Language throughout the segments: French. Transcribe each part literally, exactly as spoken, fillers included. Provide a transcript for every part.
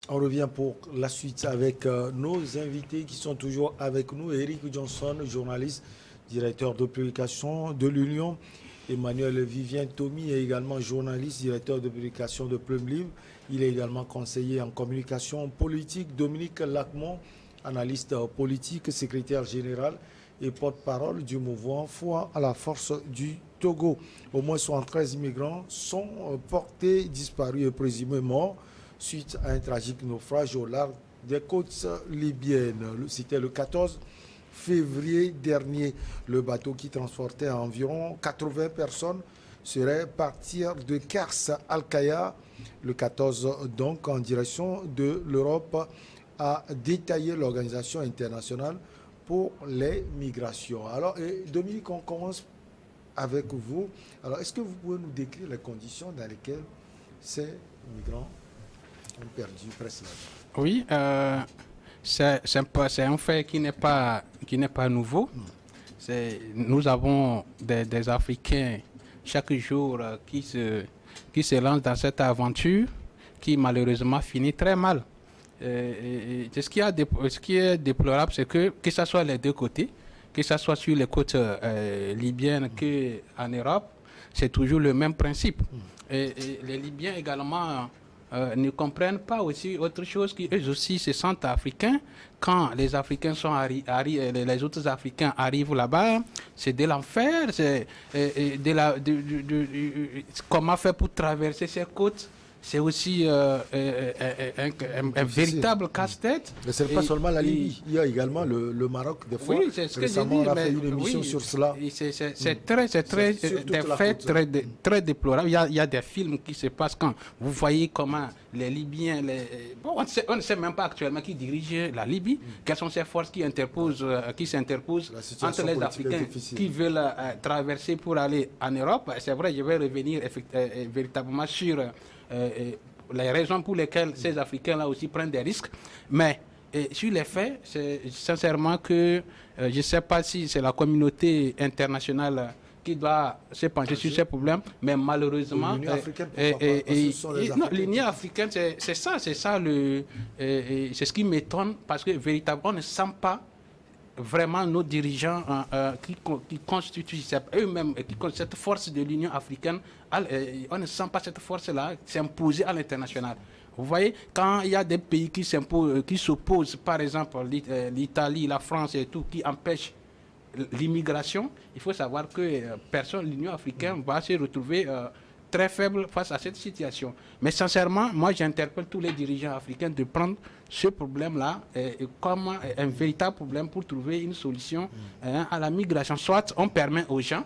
On revient pour la suite avec euh, nos invités qui sont toujours avec nous. Eric Johnson, journaliste, directeur de publication de l'Union. Emmanuel Vivien Thomy est également journaliste, directeur de publication de Plume Libre. Il est également conseiller en communication politique. Dominique Lacmont, analyste politique, secrétaire général et porte-parole du mouvement Foi à la force du Togo. Au moins soixante-treize migrants sont portés disparus et présumés morts suite à un tragique naufrage au large des côtes libyennes. C'était le quatorze février dernier. Le bateau qui transportait environ quatre-vingts personnes serait partir de Kars Al-Kaya le quatorze, donc en direction de l'Europe, a détaillé l'Organisation internationale pour les migrations. Alors, et Dominique, on commence avec vous. Alors, est-ce que vous pouvez nous décrire les conditions dans lesquelles ces migrants ont perdu presque la vie? Oui, euh, c'est un, un fait qui n'est pas, qui n'est pas nouveau. Mm. Nous avons des, des Africains chaque jour euh, qui, se, qui se lancent dans cette aventure qui malheureusement finit très mal. Et, et, ce, qui a, ce qui est déplorable, c'est que, que ce soit les deux côtés, que ce soit sur les côtes euh, libyennes qu'en Europe, c'est toujours le même principe. Mm. Et, et les Libyens également euh, ne comprennent pas aussi autre chose qu'eux aussi se sentent africains. Quand les Africains sont arri les autres Africains arrivent là-bas, c'est de l'enfer. C'est de la, de, de, de, de, comment faire pour traverser ces côtes. C'est aussi euh, euh, un, un, un véritable casse-tête. Mais ce n'est pas seulement la Libye, il y a également le, le Maroc, des fois. Oui, c'est ce que j'ai dit. On a mais, fait une émission oui, sur cela. C'est mm. très, c'est très, des faits très, très déplorables. Il y, a, il y a des films qui se passent quand vous voyez comment les Libyens, les... Bon, on, sait, on ne sait même pas actuellement qui dirige la Libye, mm. quelles sont ces forces qui interposent, euh, qui s'interposent entre les Africains qui veulent euh, traverser pour aller en Europe. C'est vrai, je vais revenir euh, véritablement sur... Euh, les raisons pour lesquelles ces Africains-là aussi prennent des risques. Mais et, sur les faits, c'est sincèrement que euh, je ne sais pas si c'est la communauté internationale qui doit se pencher sur ces problèmes, mais malheureusement... L'Union africaine, pourquoi pas? L'Union africaine, c'est ça, c'est ça, le, c'est ce qui m'étonne, parce que véritablement, on ne sent pas vraiment nos dirigeants euh, euh, qui, qui constituent eux-mêmes, qui constituent cette force de l'Union africaine, euh, on ne sent pas cette force-là s'imposer à l'international. Vous voyez, quand il y a des pays qui s'imposent, qui s'opposent, par exemple l'Italie, la France et tout, qui empêchent l'immigration, il faut savoir que euh, personne, l'Union africaine va se retrouver euh, très faible face à cette situation. Mais sincèrement, moi j'interpelle tous les dirigeants africains de prendre ce problème-là euh, comme un véritable problème pour trouver une solution euh, à la migration. Soit on permet aux gens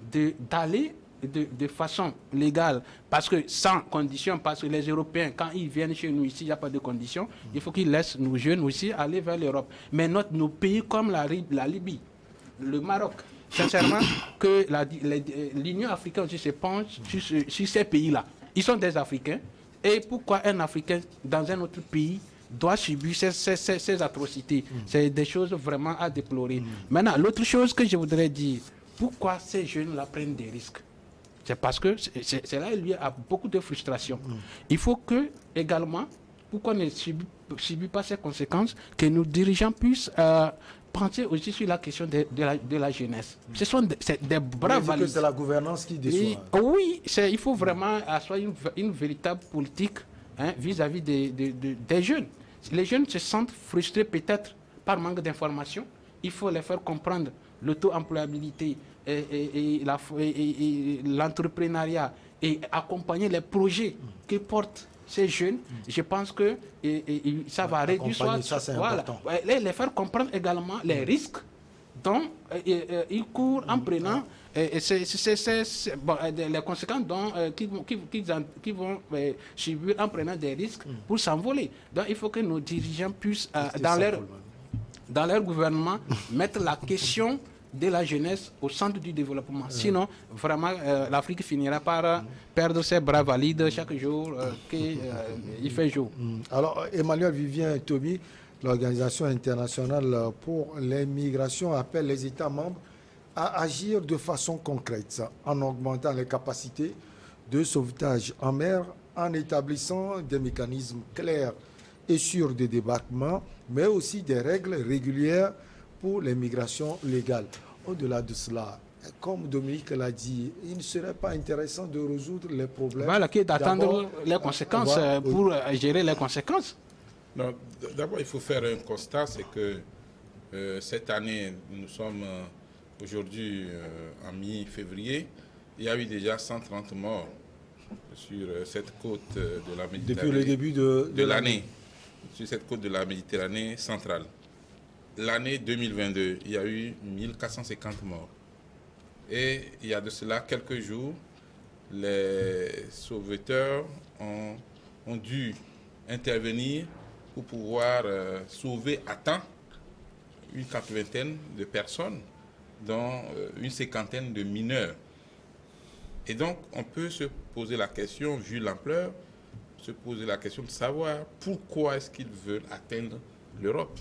d'aller de, de, de façon légale, parce que sans condition, parce que les Européens, quand ils viennent chez nous ici, il n'y a pas de condition, il faut qu'ils laissent nos jeunes aussi aller vers l'Europe. Mais notre, nos pays comme la, la Libye, le Maroc, sincèrement, que l'Union africaine aussi se penche sur, sur ces pays-là. Ils sont des Africains. Et pourquoi un Africain dans un autre pays doit subir ces, ces, ces, ces atrocités? Mm. C'est des choses vraiment à déplorer. Mm. Maintenant, l'autre chose que je voudrais dire, pourquoi ces jeunes-là prennent des risques? C'est parce que c'est là il y a beaucoup de frustration. Mm. Il faut que, également, pourquoi on ne subit, subit pas ces conséquences, que nos dirigeants puissent... Euh, penser aussi sur la question de, de, la, de la jeunesse. Ce sont des, des braves valides. C'est la gouvernance qui déçoit. Et, oui, il faut vraiment asseoir une, une véritable politique vis-à-vis hein, des, des, des, des jeunes. Les jeunes se sentent frustrés peut-être par manque d'informations. Il faut les faire comprendre l'auto-employabilité et, et, et l'entrepreneuriat et, et accompagner les projets que portent ces jeunes. Mm. Je pense que et, et, ça va réduire soit, ça, voilà, les, les faire comprendre également les risques dont et, et, ils courent en prenant et, et c'est, c'est, c'est, bon, les conséquences dont, euh, qui, qui, qui, qui vont euh, subir en prenant des risques mm. pour s'envoler. Donc il faut que nos dirigeants puissent euh, dans, leur, dans leur gouvernement mettre la question de la jeunesse au centre du développement. Sinon, vraiment, euh, l'Afrique finira par euh, perdre ses bras valides chaque jour euh, qu'il euh, fait jour. Alors, Emmanuel Vivien Thomy, l'Organisation internationale pour les migrations appelle les États membres à agir de façon concrète en augmentant les capacités de sauvetage en mer, en établissant des mécanismes clairs et sûre de débarquement, mais aussi des règles régulières pour les migrations légales. Au-delà de cela, comme Dominique l'a dit, il ne serait pas intéressant de résoudre les problèmes. Voilà, qui est d'attendre les conséquences voilà, pour oui. gérer les conséquences. D'abord, il faut faire un constat, c'est que euh, cette année, nous sommes euh, aujourd'hui euh, en mi-février, il y a eu déjà cent trente morts sur euh, cette côte euh, de la Méditerranée. Depuis le début de, de, de l'année, sur cette côte de la Méditerranée centrale. L'année deux mille vingt-deux, il y a eu mille quatre cent cinquante morts. Et il y a de cela quelques jours, les sauveteurs ont, ont dû intervenir pour pouvoir euh, sauver à temps une quatre-vingtaine de personnes, dont euh, une cinquantaine de mineurs. Et donc, on peut se poser la question, vu l'ampleur, se poser la question de savoir pourquoi est-ce qu'ils veulent atteindre l'Europe.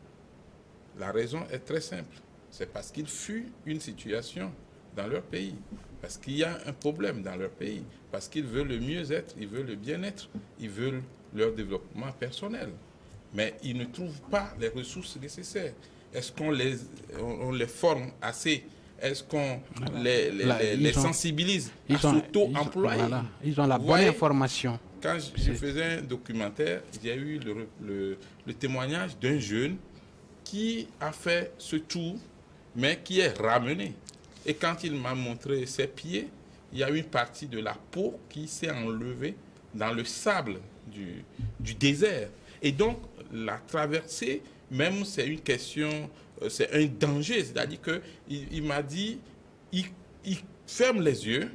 La raison est très simple. C'est parce qu'ils fuient une situation dans leur pays, parce qu'il y a un problème dans leur pays, parce qu'ils veulent le mieux-être, ils veulent le bien-être, ils veulent leur développement personnel. Mais ils ne trouvent pas les ressources nécessaires. Est-ce qu'on les, on, on les forme assez? Est-ce qu'on les, les, Là, les, les ont, sensibilise à s'auto-employer? Voilà, ils ont la bonne information. Quand je, je faisais un documentaire, il y a eu le, le, le témoignage d'un jeune qui a fait ce tour, mais qui est ramené. Et quand il m'a montré ses pieds, il y a une partie de la peau qui s'est enlevée dans le sable du, du désert. Et donc, la traversée, même c'est une question, c'est un danger. C'est-à-dire qu'il il, m'a dit, il, il ferme les yeux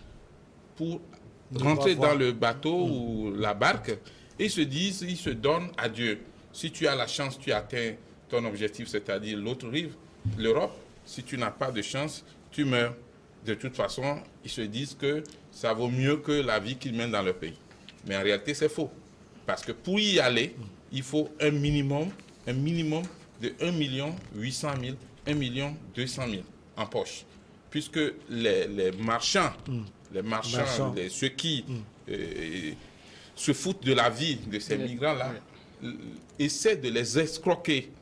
pour rentrer dans le bateau mmh. ou la barque et il se dit, il se donne à Dieu. Si tu as la chance, tu atteins ton objectif, c'est-à-dire l'autre rive, l'Europe. Si tu n'as pas de chance, tu meurs. De toute façon, ils se disent que ça vaut mieux que la vie qu'ils mènent dans leur pays. Mais en réalité, c'est faux. Parce que pour y aller, il faut un minimum, un minimum de un million huit cent mille, un million deux cent mille en poche. Puisque les, les marchands, mm. les marchands, Marchand. les, ceux qui mm. euh, se foutent de la vie de ces migrants-là, mm. essaient de les escroquer.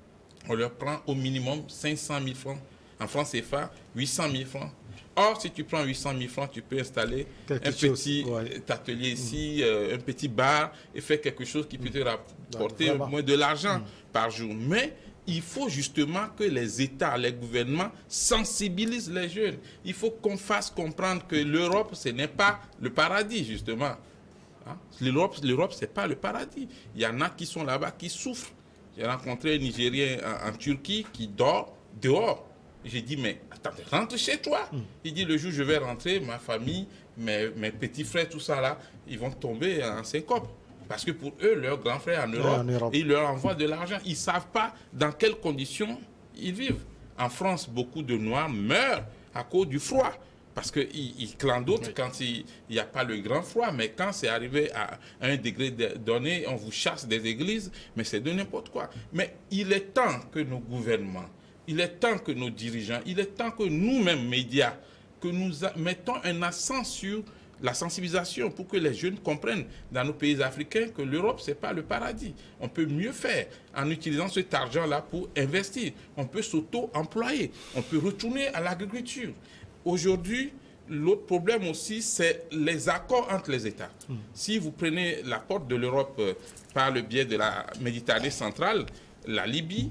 On leur prend au minimum cinq cent mille francs. En francs C F A, huit cent mille francs. Or, si tu prends huit cent mille francs, tu peux installer quelque un chose, petit ouais. atelier ici, mmh. euh, un petit bar, et faire quelque chose qui peut te rapporter bah, moins de l'argent mmh. par jour. Mais il faut justement que les États, les gouvernements sensibilisent les jeunes. Il faut qu'on fasse comprendre que l'Europe, ce n'est pas le paradis, justement. Hein? L'Europe, l'Europe, ce n'est pas le paradis. Il y en a qui sont là-bas, qui souffrent. J'ai rencontré un Nigérien en, en Turquie qui dort dehors. J'ai dit, mais attends, rentre chez toi. Mm. Il dit, le jour où je vais rentrer, ma famille, mes, mes petits frères, tout ça là, ils vont tomber en syncope. Parce que pour eux, leur grand frère en Europe, en Europe. Ils leur envoient de l'argent. Ils ne savent pas dans quelles conditions ils vivent. En France, beaucoup de Noirs meurent à cause du froid. Parce qu'ils ils clandoutent oui. quand il n'y a pas le grand froid. Mais quand c'est arrivé à un degré donné, on vous chasse des églises. Mais c'est de n'importe quoi. Mais il est temps que nos gouvernements, il est temps que nos dirigeants, il est temps que nous-mêmes, médias, que nous mettons un accent sur la sensibilisation pour que les jeunes comprennent dans nos pays africains que l'Europe, ce n'est pas le paradis. On peut mieux faire en utilisant cet argent-là pour investir. On peut s'auto-employer. On peut retourner à l'agriculture. Aujourd'hui, l'autre problème aussi, c'est les accords entre les États. Mmh. Si vous prenez la porte de l'Europe euh, par le biais de la Méditerranée centrale, la Libye,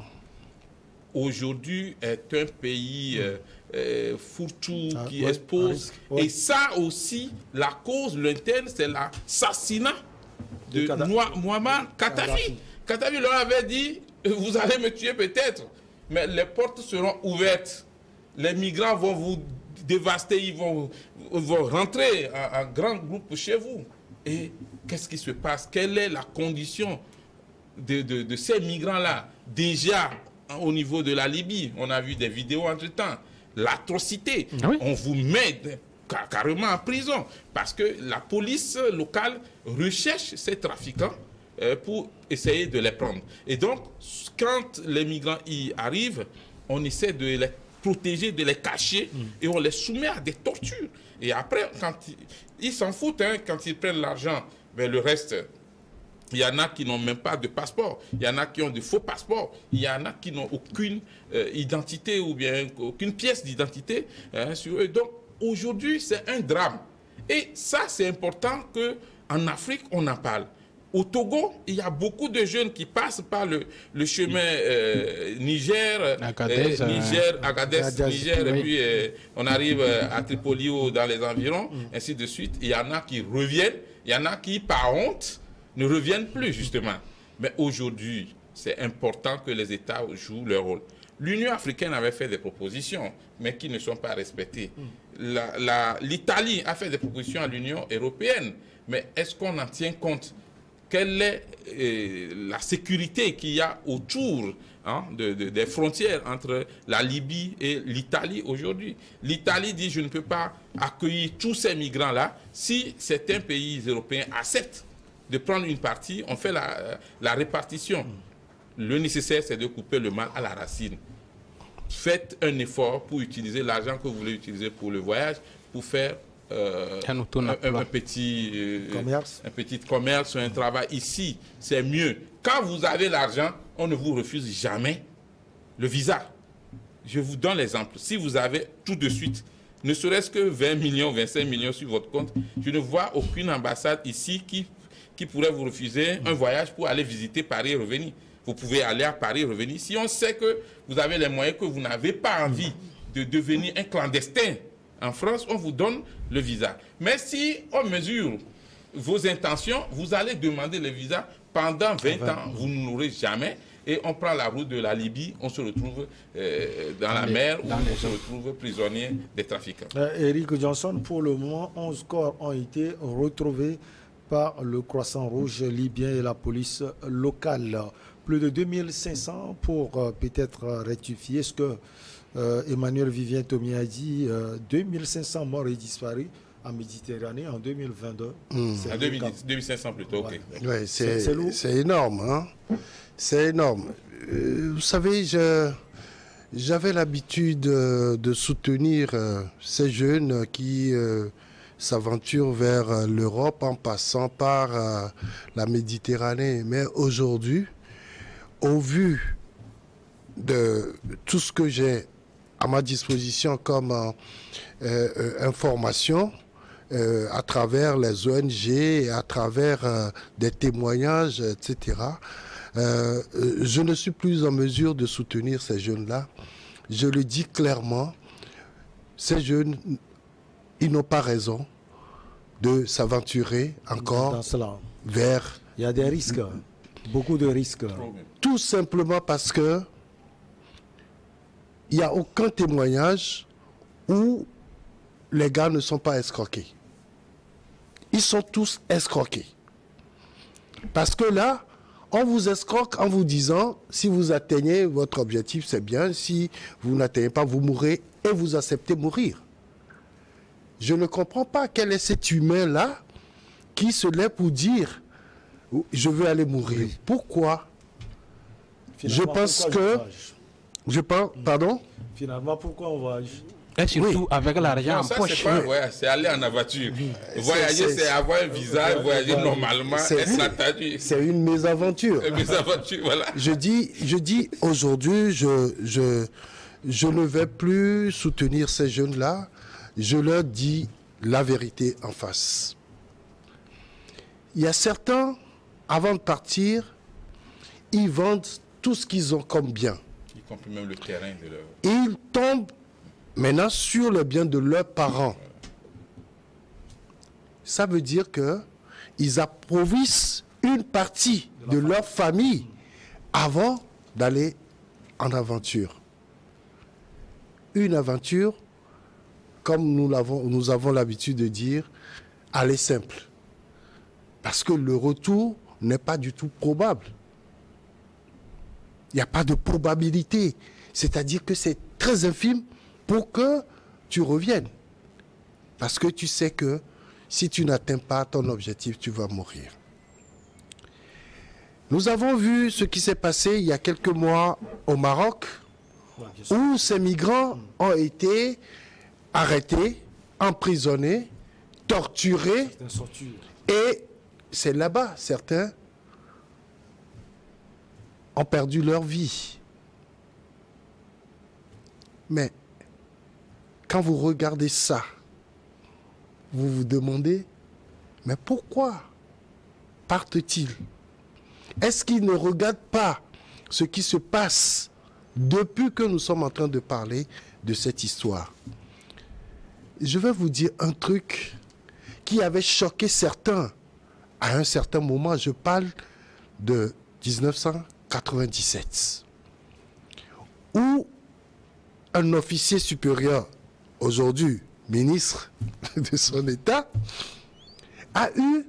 aujourd'hui, est un pays euh, euh, fourre-tout ah, qui ouais, expose. Ah, ouais. Et ça aussi, la cause lointaine, c'est l'assassinat de Muammar Kadhafi. Kadhafi leur avait dit, vous allez me tuer peut-être, mais les portes seront ouvertes. Les migrants vont vous dévaster, ils vont, vont rentrer en, en grand groupe chez vous. Et qu'est-ce qui se passe? Quelle est la condition de, de, de ces migrants-là? Déjà, au niveau de la Libye, on a vu des vidéos entre-temps. L'atrocité, ah oui. on vous met car carrément en prison parce que la police locale recherche ces trafiquants euh, pour essayer de les prendre. Et donc, quand les migrants y arrivent, on essaie de les protéger, de les cacher mm. et on les soumet à des tortures. Et après, quand ils s'en foutent, hein, quand ils prennent l'argent, ben, le reste, Il y en a qui n'ont même pas de passeport. Il y en a qui ont de faux passeports. Il y en a qui n'ont aucune euh, identité ou bien aucune pièce d'identité hein, sur eux. Donc, aujourd'hui, c'est un drame. Et ça, c'est important qu'en Afrique, on en parle. Au Togo, il y a beaucoup de jeunes qui passent par le, le chemin euh, Niger, Agadez, euh, Niger, Agadez, Agadez, Niger, oui. et puis euh, on arrive euh, à Tripoli ou dans les environs, Mm. ainsi de suite. Il y en a qui reviennent, il y en a qui, par honte, ne reviennent plus, justement. Mais aujourd'hui, c'est important que les États jouent leur rôle. L'Union africaine avait fait des propositions, mais qui ne sont pas respectées. La- la- L'Italie a fait des propositions à l'Union européenne, mais est-ce qu'on en tient compte? Quelle est euh, la sécurité qu'il y a autour hein, de, de- des frontières entre la Libye et l'Italie aujourd'hui? L'Italie dit je ne peux pas accueillir tous ces migrants-là. Si certains pays européens acceptent de prendre une partie, on fait la, la répartition. Le nécessaire, c'est de couper le mal à la racine. Faites un effort pour utiliser l'argent que vous voulez utiliser pour le voyage, pour faire euh, Un un, auto-emploi. un- un petit euh, Commerce. un petit commerce, un travail ici. C'est mieux. Quand vous avez l'argent, on ne vous refuse jamais le visa. Je vous donne l'exemple. Si vous avez tout de suite, ne serait-ce que vingt millions, vingt-cinq millions sur votre compte, je ne vois aucune ambassade ici qui, qui pourrait vous refuser un voyage pour aller visiter Paris et revenir. Vous pouvez aller à Paris et revenir. Si on sait que vous avez les moyens, que vous n'avez pas envie de devenir un clandestin en France, on vous donne le visa. Mais si on mesure vos intentions, vous allez demander le visa pendant vingt ans, vous ne l'aurez jamais. Et on prend la route de la Libye, on se retrouve euh, dans, Dans la les- mer, où dans on les se eaux. retrouve prisonnier des trafiquants. Euh, Eric Johnson, pour le moment, onze corps ont été retrouvés par le Croissant Rouge libyen et la police locale. Plus de deux mille cinq cents pour euh, peut-être euh, rectifier ce que euh, Emmanuel Vivien Tomi a dit. euh, deux mille cinq cents morts et disparus en Méditerranée en deux mille vingt-deux. C'est À le deux mille cas. dix, deux mille cinq cents plutôt, ok. Ouais. Ouais, C'est- c'est lourd. c'est c'est énorme. Hein? C'est énorme. Euh, vous savez, je- j'avais l'habitude euh, de soutenir euh, ces jeunes qui euh, s'aventurent vers euh, l'Europe en passant par euh, la Méditerranée. Mais aujourd'hui, au vu de tout ce que j'ai à ma disposition comme euh, euh, information, euh, à travers les O N G, et à travers euh, des témoignages, et cetera, euh, euh, je ne suis plus en mesure de soutenir ces jeunes-là. Je le dis clairement, ces jeunes, ils n'ont pas raison de s'aventurer Dans encore cela, vers... il y a des risques, beaucoup de risques. Tout simplement parce que il n'y a aucun témoignage où les gars ne sont pas escroqués. Ils sont tous escroqués. Parce que là, on vous escroque en vous disant, si vous atteignez votre objectif, c'est bien. Si vous n'atteignez pas, vous mourrez et vous acceptez mourir. Je ne comprends pas quel est cet humain-là qui se lève pour dire, je veux aller mourir. Pourquoi? Finalement, Je pense pourquoi que- on voyage Je pense, pardon? Finalement, pourquoi on voyage? Et surtout Oui. avec l'argent Non, en ça, poche. c'est pas un voyage, c'est aller en aventure. Voyager, c'est- c'est avoir un visa, voyager c'est- normalement, c'est- être attendu. C'est une mésaventure. Mes aventures, voilà. Je dis, je dis aujourd'hui, je, je, je ne vais plus soutenir ces jeunes-là. Je leur dis la vérité en face. Il y a certains, avant de partir, ils vendent tout ce qu'ils ont comme bien. Y compris même le terrain de leur... Et ils tombent maintenant sur le bien de leurs parents. Ça veut dire que ils approvissent une partie de leur famille avant d'aller en aventure. Une aventure, comme nous l'avons, nous avons l'habitude de dire, elle est simple. Parce que le retour n'est pas du tout probable. Il n'y a pas de probabilité. C'est-à-dire que c'est très infime pour que tu reviennes. Parce que tu sais que si tu n'atteins pas ton objectif, tu vas mourir. Nous avons vu ce qui s'est passé il y a quelques mois au Maroc, Ouais, bien sûr. où ces migrants ont été arrêtés, emprisonnés, torturés, C'est une sorture. et c'est là-bas, certains, ont perdu leur vie. Mais quand vous regardez ça, vous vous demandez, mais pourquoi partent-ils? Est-ce qu'ils ne regardent pas ce qui se passe depuis que nous sommes en train de parler de cette histoire? Je vais vous dire un truc qui avait choqué certains à un certain moment. Je parle de mille neuf cent quatre-vingt-dix-sept, où un officier supérieur, aujourd'hui ministre de son État, a eu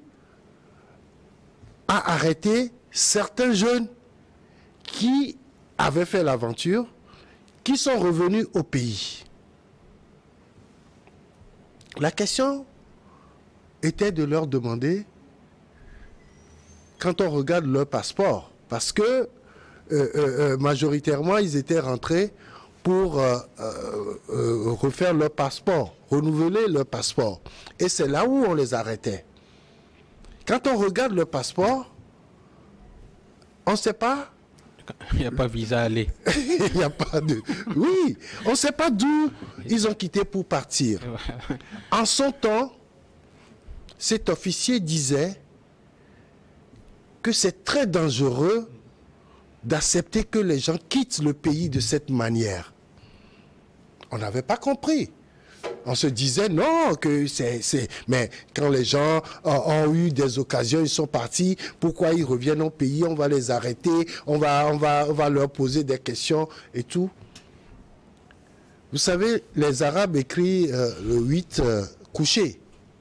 à arrêter certains jeunes qui avaient fait l'aventure, qui sont revenus au pays. La question était de leur demander, quand on regarde leur passeport, parce que euh, euh, majoritairement ils étaient rentrés pour euh, euh, euh, refaire leur passeport, renouveler leur passeport. Et c'est là où on les arrêtait. Quand on regarde le passeport, on ne sait pas. Il n'y a pas visa à aller. Il n'y a pas de... Oui, on ne sait pas d'où ils ont quitté pour partir. En son temps, cet officier disait que c'est très dangereux d'accepter que les gens quittent le pays de cette manière. On n'avait pas compris. On se disait non, que c'est... Mais quand les gens ont, ont eu des occasions, ils sont partis, pourquoi ils reviennent au pays? On va les arrêter, on va, on va, on va leur poser des questions et tout. Vous savez, les Arabes écrivent euh, le huit euh, couché.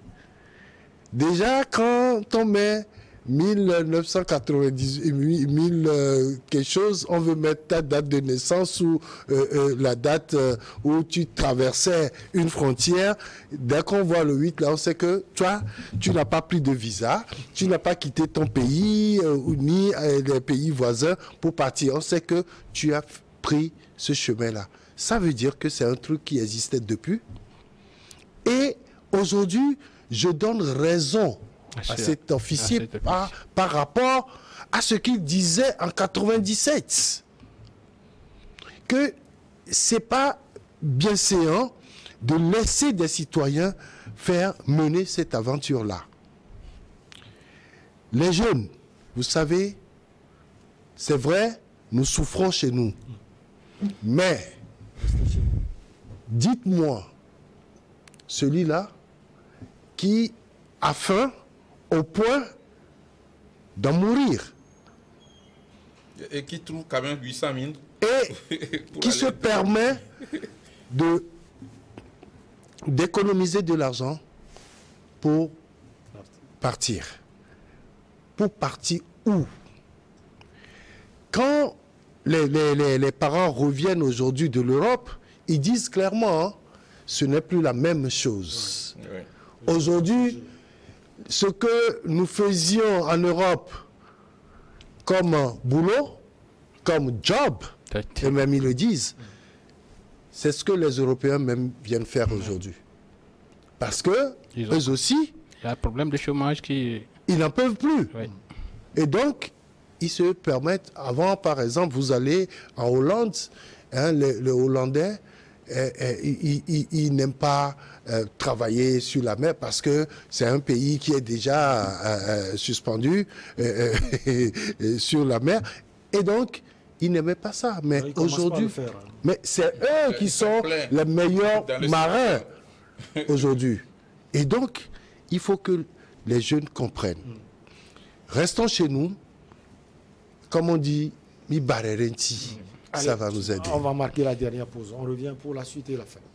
Déjà, quand on met mille neuf cent quatre-vingt-dix-huit, mille euh, quelque chose, on veut mettre ta date de naissance ou euh, euh, la date euh, où tu traversais une frontière. Dès qu'on voit le huit, là, on sait que toi, tu n'as pas pris de visa, tu n'as pas quitté ton pays euh, ni euh, les pays voisins pour partir. On sait que tu as pris ce chemin-là. Ça veut dire que c'est un truc qui existait depuis. Et aujourd'hui, je donne raison à cet officier par, par rapport à ce qu'il disait en quatre-vingt-dix-sept. Que ce n'est pas bienséant de laisser des citoyens faire mener cette aventure-là. Les jeunes, vous savez, c'est vrai, nous souffrons chez nous. Mais, dites-moi, celui-là qui a faim au point d'en mourir. Et qui trouve quand même huit cent mille. Et qui se permet de d'économiser de l'argent pour partir. Pour partir où? Quand les, les, les, les parents reviennent aujourd'hui de l'Europe, ils disent clairement, hein, ce n'est plus la même chose. Oui, oui. Aujourd'hui, ce que nous faisions en Europe comme boulot, comme job, et même ils le disent, c'est ce que les Européens même viennent faire aujourd'hui. Parce que eux aussi, il y a un problème de chômage qui... Ils n'en peuvent plus. Oui. Et donc, ils se permettent, avant par exemple, vous allez en Hollande, hein, le, le Hollandais, eh, eh, il, il, il n'aime pas euh, travailler sur la mer parce que c'est un pays qui est déjà euh, suspendu euh, euh, sur la mer. Et donc, il n'aimait pas ça. Mais aujourd'hui, mais c'est eux qui sont les meilleurs marins aujourd'hui. Et donc, il faut que les jeunes comprennent. Restons chez nous. Comme on dit, mi barerenti. Ça va nous aider. On va marquer la dernière pause. On revient pour la suite et la fin.